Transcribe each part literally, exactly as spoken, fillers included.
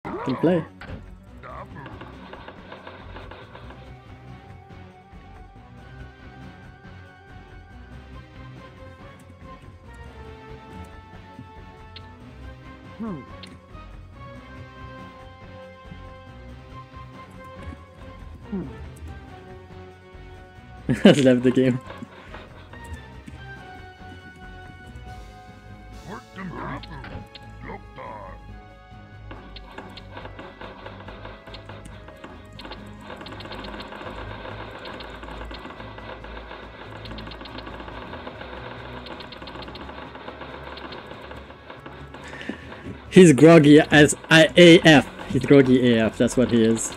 Can play. Hmm. Hmm. Has left the game. He's groggy as I A F. He's groggy A F, that's what he is.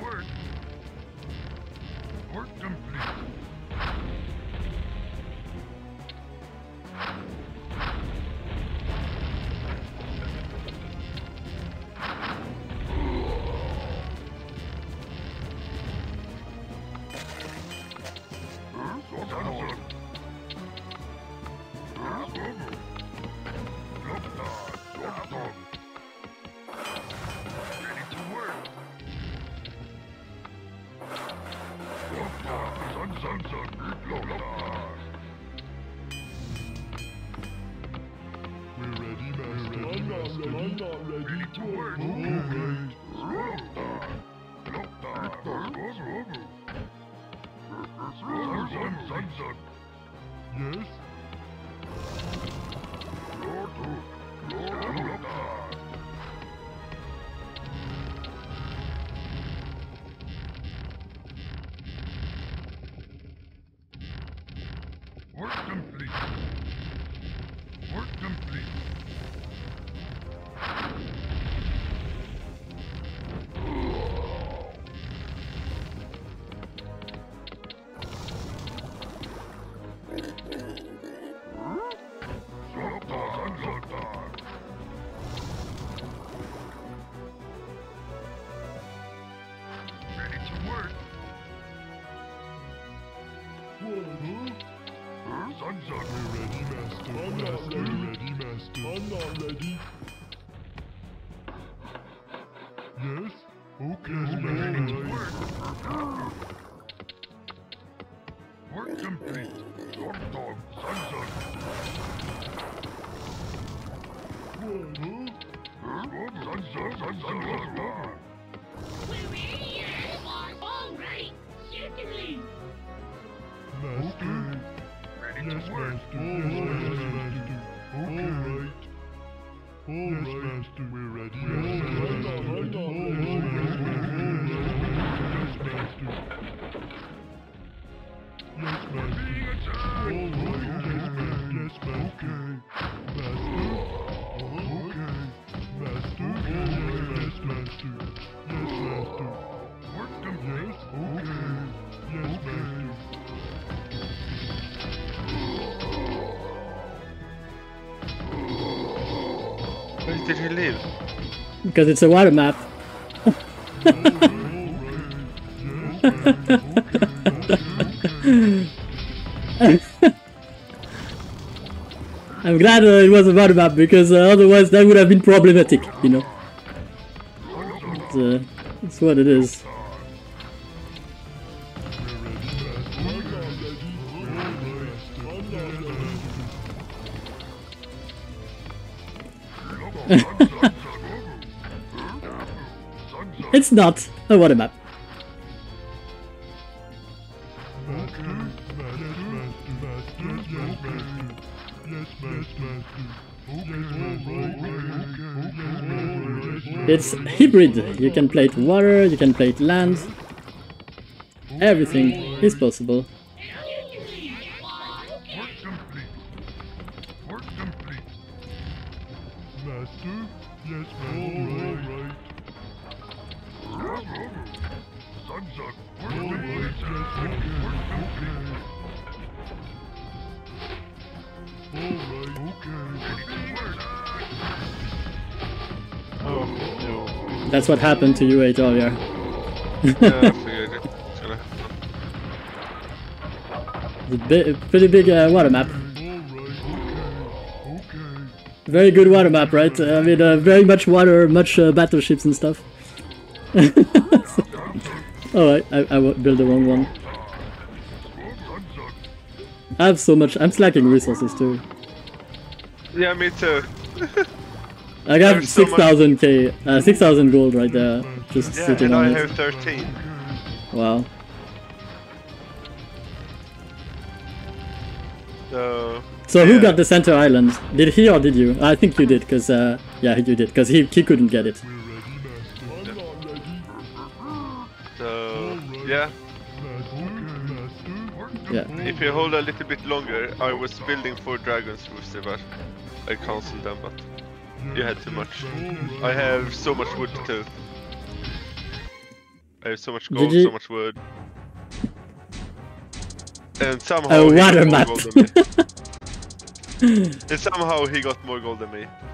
work. Work complete. Yes? Work complete. Work complete. Ready to work. Sun's up. We're ready, Master. I'm not ready. ready, Master. I'm not ready. Yes? Okay, yes, ready to work. Work complete. Dog dog. Sun's up. What, huh? Sun's up. Sun's up. We're ready, all right, certainly. Master. Ready to work. Yes, Master. All right. All right. Yes, Master. We're ready. Yes, Master. Yes, Master. All right. Yes, Master. Okay. Master. Yes, Master. Yes, Master. Work complete. Okay. Yes, Master. Where did he live? Because it's a water map. I'm glad uh, it was a water map because uh, otherwise that would have been problematic, you know. It's, uh, it's what it is. It's not a water map. It's hybrid. You can play it water, you can play it land. Everything is possible. Work complete. Master? Yes, Master. All right. Sun's up. Work complete. Work complete. All right. Okay. Ready to work. Oh, no. That's what happened to you eight earlier. Yeah, I figured it. Gonna happen. It's a bi pretty big uh, water map. Very good water map, right? Uh, I mean, uh, very much water, much uh, battleships and stuff. Oh, I, I, I built the wrong one. I have so much. I'm slacking resources too. Yeah, me too. I got There's so six thousand k, uh, six thousand gold right there, just Yeah, sitting and on I it. have thirteen. Wow. So. So who yeah. got the center island? Did he or did you? I think you did, cause uh, yeah, you did, cause he he couldn't get it. So yeah. Yeah. If you hold a little bit longer, I was building four dragons rooster, but I cancelled them. But you had too much. I have so much wood too. I have so much gold, G G. so much wood. And somehow A he got water more map. gold than me. And somehow he got more gold than me.